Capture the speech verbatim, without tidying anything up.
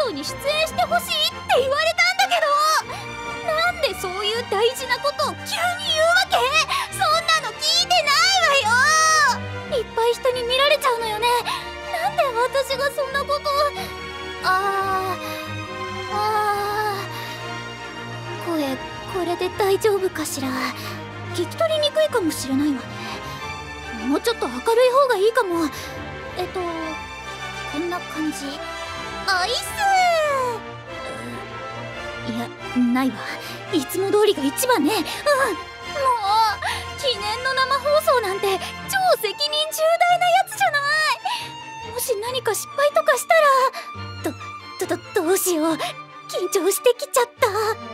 送に出演してほしいって言われたんだけど、なんでそういう大事なことを急に言うわけ？そんなの聞いてないわよ。いっぱい人に見られちゃうのよね。なんで私がそんなことを。あーあー声これで大丈夫かしら。聞き取りにくいかもしれないわね。もうちょっと明るい方がいいかも。えっとこんな感じ。アイスいやないわ。いつも通りが一番ね。うん、もう記念の生放送なんて超責任重大なやつじゃない。もし何か失敗とかしたらどどどどうしよう。緊張してきちゃった。